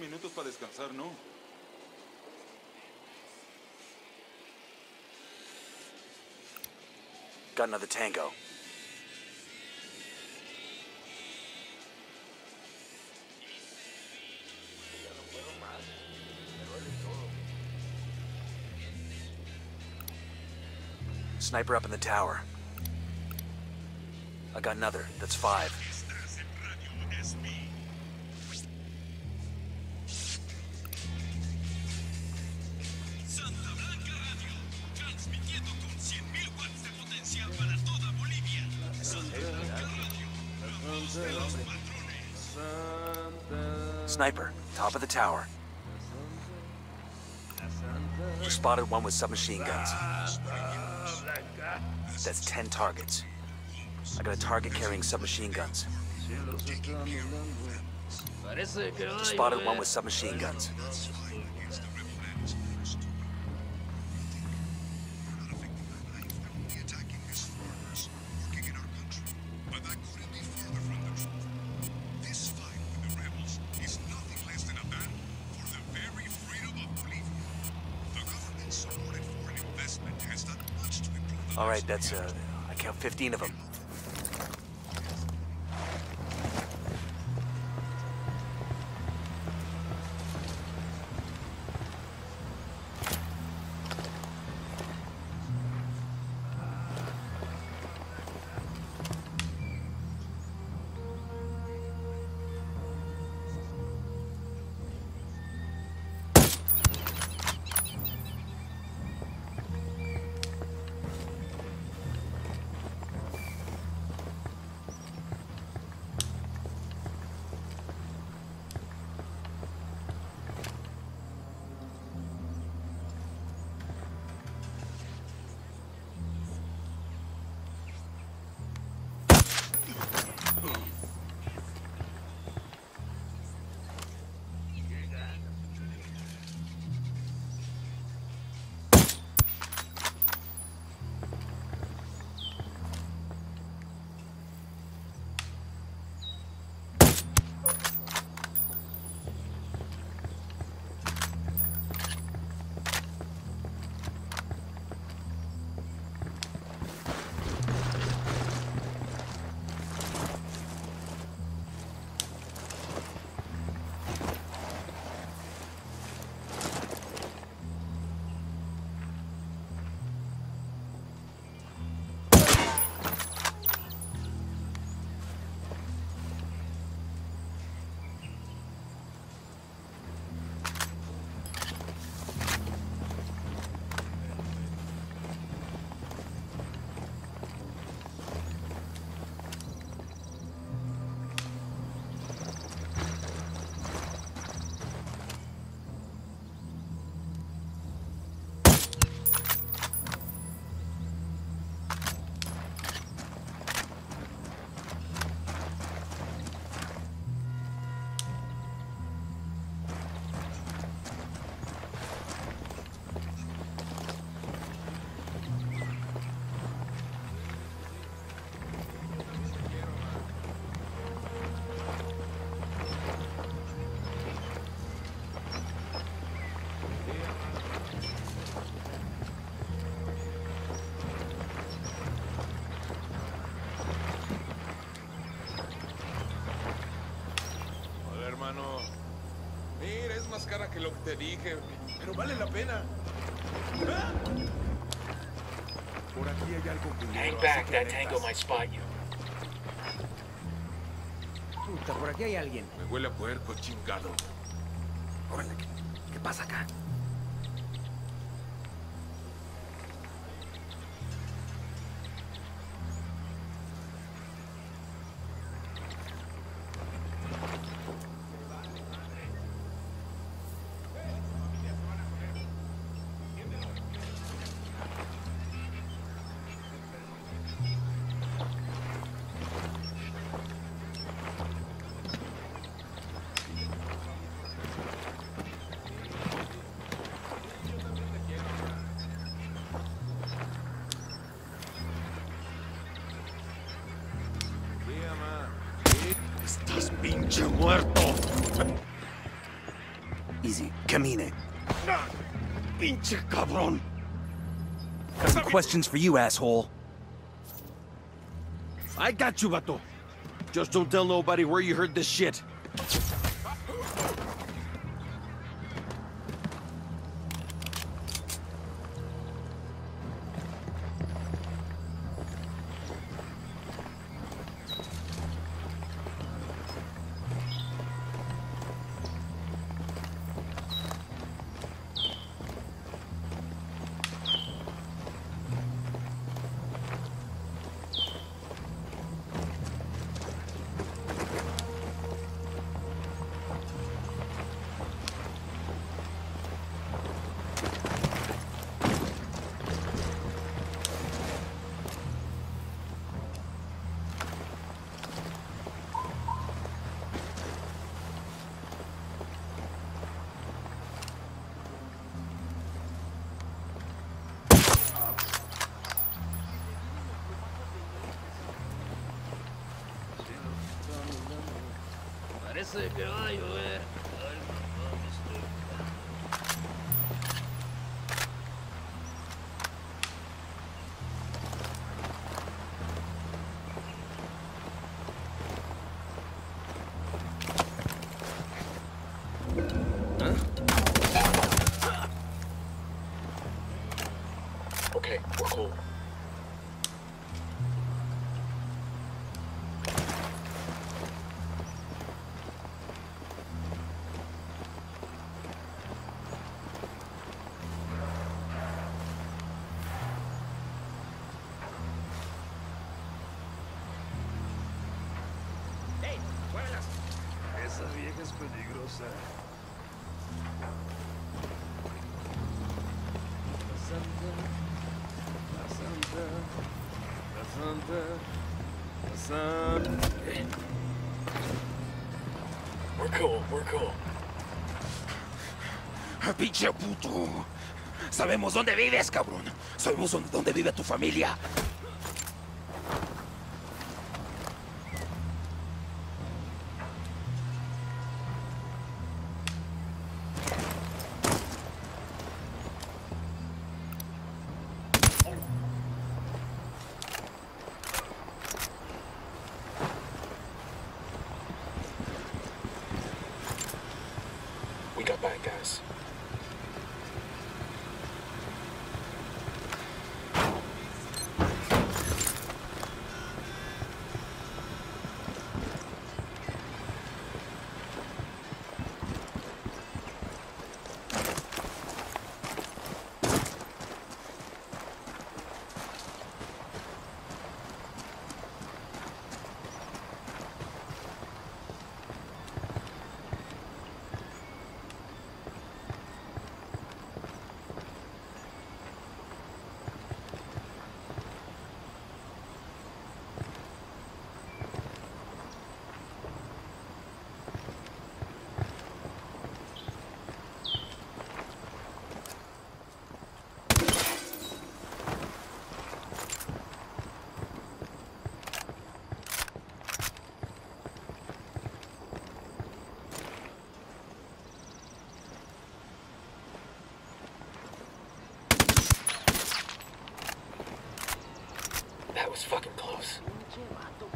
minutos para descansar, ¿no? Got another tango. Sniper up in the tower. I got another. That's 5. Sniper, top of the tower. We spotted one with submachine guns. That's 10 targets. I got a target carrying submachine guns. Spotted one with submachine guns. All right, that's, I count 15 of them. Mira, es más cara que lo que te dije, pero vale la pena. ¿Ah? Por aquí hay algo que Hang back, that tango might spot you. Puta, por aquí hay alguien. Me huele a puerco, chingado. Órale, ¿qué pasa acá? ¡Estás pinche muerto! Easy. Camine. Pinche cabrón. Got some questions for you, asshole. I got you, vato. Just don't tell nobody where you heard this shit. Parece que va a llover. Ay, no mames, estoy... Okay, we're cool. Esa vieja es peligrosa. La santa. We're cool, we're cool. Pinche puto. Sabemos dónde vives, cabrón. Sabemos dónde vive tu familia. We got bad guys. That was fucking close. Pinche vato